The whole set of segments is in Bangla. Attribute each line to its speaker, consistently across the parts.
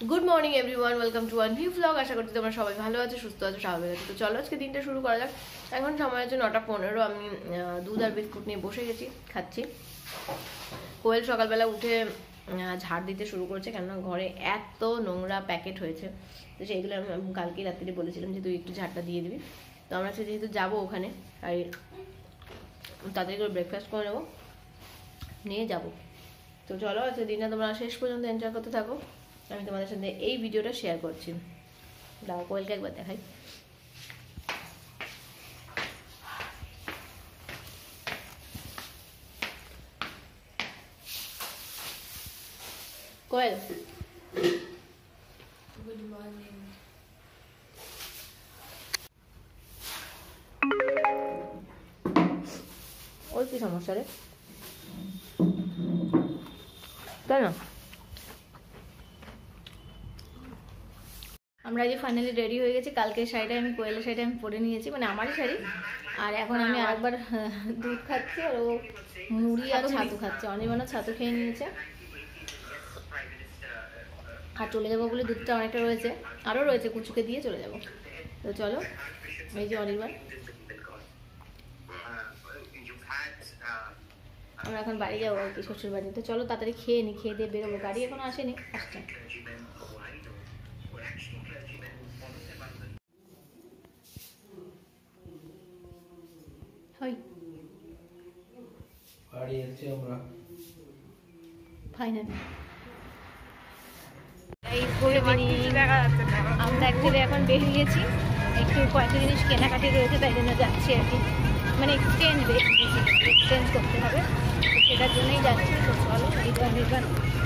Speaker 1: Good morning everyone, welcome to one new blog. আশা করছি তোমরা সবাই ভালো আছো, সুস্থ আছো, স্বাভাবিক আছো। তো চলো আজকে দিনটা শুরু করা যাক। এখন সময় হচ্ছে 9:15। আমি দুধ আর বিস্কুট নিয়ে বসে গেছি, খাচ্ছি। কোয়েল সকালবেলা উঠে ঝাড় দিতে শুরু করেছে, কেননা ঘরে এত নোংরা প্যাকেট হয়েছে। তো সেইগুলো আমি কালকে রাত্রিরে বলেছিলাম যে তুই একটু ঝাড়টা দিয়ে দিবি। তো আমরা যেহেতু যাবো ওখানে, আর তাড়াতাড়ি করে ব্রেকফাস্ট করে নেবো, নিয়ে যাবো। তো চলো আজকে দিনটা তোমরা শেষ পর্যন্ত এনজয় করতে থাকো। আমি তোমাদের সাথে এই ভিডিওটা শেয়ার করছি। দাও কোয়েলকে একবার দেখাই। কোয়েল,
Speaker 2: গুড মর্নিং।
Speaker 1: ওর কি সমস্যা রে? তাই না? আমরা যে ফাইনালি রেডি হয়ে গেছি। কালকে শাড়িটা আমি কোয়েলের শাড়িটা আমি পরে নিয়েছি, মানে আমারই শাড়ি। আর এখন আমি আরেকবার দুধ খাচ্ছি, আর ও মুড়ি আর ছাতু খাচ্ছে। অনির্বাণও ছাতু খেয়ে নিয়েছে। আর চলে যাবো বলে দুধটা অনেকটা রয়েছে, আরও রয়েছে, কুচুকে দিয়ে চলে যাবো। তো চলো, এই যে অনির্বাণ, আমরা এখন বাড়ি যাবো আর কি, শ্বশুর বাড়ি। তো চলো তাড়াতাড়ি খেয়ে নি, খেয়ে দিয়ে বেরোবো। গাড়ি এখনো আসেনি, আসছে। ফাইনালি আমরা অ্যাকচুয়ালি এখন বেরিয়েছি, একটু কয়েকটা জিনিস কেনাকাটি রয়েছে, তাই জন্য যাচ্ছি আর কি। মানে এক্সচেঞ্জ করতে হবে, তো সেটার জন্যই যাচ্ছি। তো চলো, নির্বাণ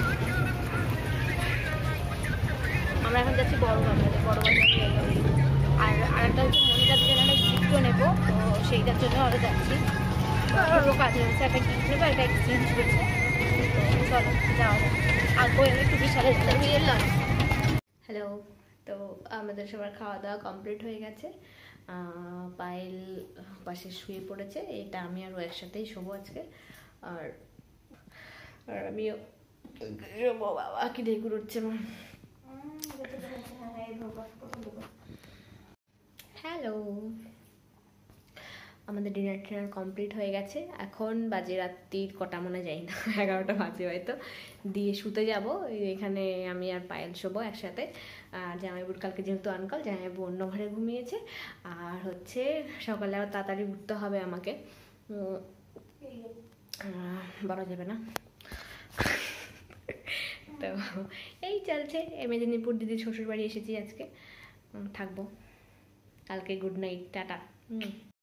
Speaker 1: আমরা এখন যাচ্ছি বড় বাজারে। বড় বাজারে আর আরেকটা হচ্ছে মনিটার জন্য একটা গিফটও নেবো, তো সেইটার জন্য আমরা যাচ্ছি। দুটো কাজ রয়েছে, একটা গিফট নেবো, একটা এক্সচেঞ্জ রয়েছে। তো চলো যাওয়া যাক। আর কোয়েল একটু বিশালে এলাম। হ্যালো, তো আমাদের সবার খাওয়া দাওয়া কমপ্লিট হয়ে গেছে। পায়েল পাশে শুয়ে পড়েছে। এটা আমি আর ও একসাথেই শোবো আজকে। আর আমিও শোবো। বাবা কি ঢেকুর উঠছে আমার। হ্যালো, আমাদের ডিনার কমপ্লিট হয়ে গেছে। এখন বাজে রাত্রির কটা মনে যাই না, 11টা বাজে হয়তো। দিয়ে শুতে যাব। এখানে আমি আর পায়েল শোবো একসাথে। আর জামাইবুর কালকে যেহেতু আনকাল, জামাইবু অন্য ঘরে ঘুমিয়েছে। আর হচ্ছে সকালে আবার তাড়াতাড়ি উঠতে হবে আমাকে, বলা যাবে না। তো এই চলছে। মেদিনীপুর দিদির শ্বশুর বাড়ি এসেছি আজকে, থাকবো। কালকে গুড নাইট, টাটা।